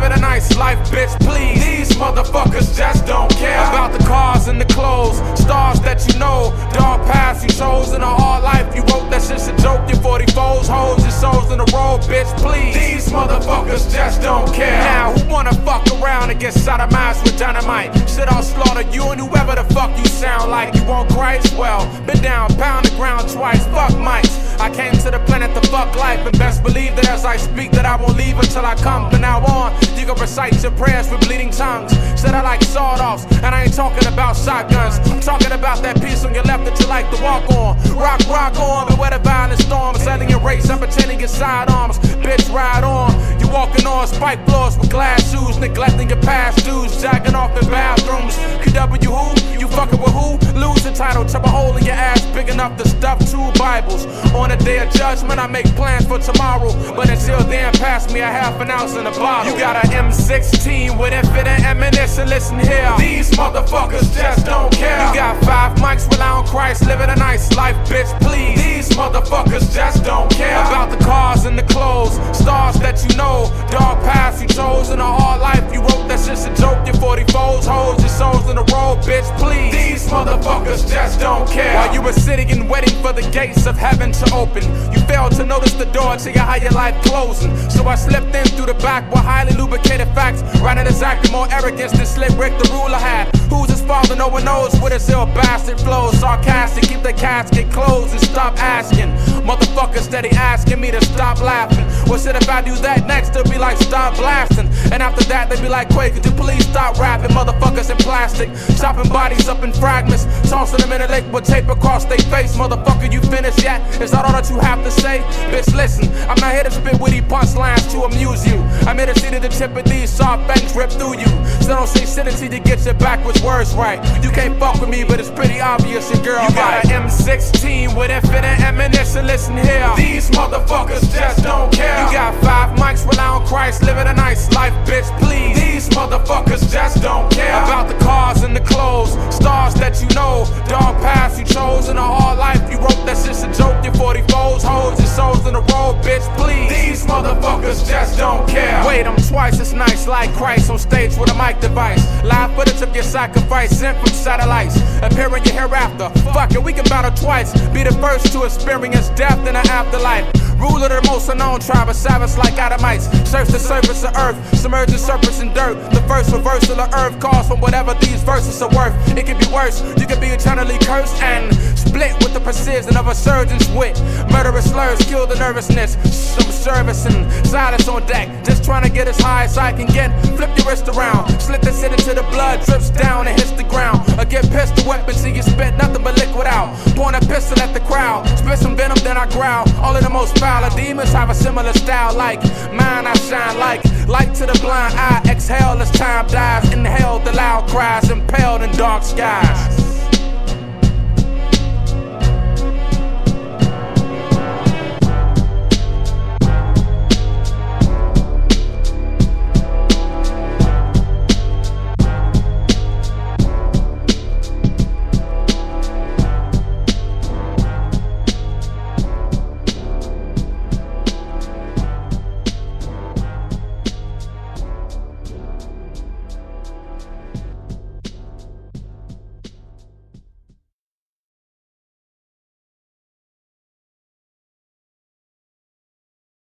living a nice life, bitch, please. These motherfuckers just don't care about the cars and the clothes, stars that you know, dog paths you chose in a hard life. You wrote that shit's a joke, your 44s, hoes, your souls in the road, bitch, please. These motherfuckers just don't care. Now, who wanna fuck around and get sodomized with dynamite? Shit, I'll slaughter you and whoever the fuck you sound like. You want Christ? Well, been down, pound the ground twice, fuck mics. I came to the planet to fuck life, and best believe that as I speak that I won't leave until I come. From now on, you can recite your prayers with bleeding tongues. Said I like sawed-offs, and I ain't talking about shotguns. I'm talking about that piece on your left that you like to walk on. Rock on, but where the violent storm is letting your race, I'm pretending your sidearms. Bitch, ride on. You walking on spike floors with glass shoes, neglecting your past dues, jacking off in bathrooms. QW who? You fucking with who? Lose the title, chop a hole in your ass big enough to stuff 2 Bibles. On the day of judgment, I make plans for tomorrow, but until then, pass me a half an ounce in a bottle. You got a M16 with infinite ammunition, listen here. These motherfuckers just don't care. You got 5 mics, rely on Christ, living a nice life, bitch, please. These motherfuckers just don't care about the cars and the clothes, stars that you know, dog paths you chose in a hard life. You wrote that shit's a joke, your 44s, hoes, your souls in the road, bitch, please. These motherfuckers just don't care. While you were sitting and waiting for the gates of heaven to open, you failed to notice the door to your higher life closing. So I slipped in through the back with highly lubricated facts, writing exactly more arrogance than Slick Rick the ruler had. Who's his father? No one knows. With his ill bastard flows, sarcastic, keep the casket closed and stop asking. Motherfuckers steady asking me to stop laughing. Well, shit, if I do that next, they'll be like, stop blasting. And after that, they'll be like, Quake, could you please stop rapping? Motherfuckers in plastic, chopping bodies up in fragments, tossing them in a lake with tape across their face. Motherfucker, you finished yet? Is that all that you have to say? Bitch, listen, I'm not here to spit witty punchlines to amuse you. I'm here to see that the tip of these sharp fangs rip through you. So don't say shit until you get your backwards words right. You can't fuck with me, but it's pretty obvious your girl. You got an M16 with infinite ammunition, listen here. These motherfuckers just don't care. You got 5 mics, rely on Christ, living a nice life, bitch, please. These motherfuckers just don't care about the cars and the clothes, stars that you know, dog paths you chose in a hard life. You wrote that shit's a joke, your 44s, hoes, your souls in the road, bitch, please. These motherfuckers just don't care. Wait, I'm twice as nice like Christ on stage with a mic device. Live footage of your sacrifice sent from satellites, appearing your hereafter. Fuck it, we can battle twice. Be the first to experience death in the afterlife. Ruler of the most unknown tribe of savage like Adamites. Search the surface of earth, submerging serpents in dirt. The first reversal of earth calls from whatever these verses are worth. It could be worse, you could be eternally cursed and split with the precision of a surgeon's wit. Murderous slurs kill the nervousness. Some service and silence on deck, just trying to get as high as I can get. Flip your wrist around, slip the shit into the blood, drips down and hits the ground. Or get pissed the weapon till you spit nothing but liquid out. Point a pistol at the crowd, spit some venom then I growl. All of the most foul demons have a similar style like mine. I shine like light to the blind eye. Exhale as time dies, inhale the loud cries, impaled in dark skies.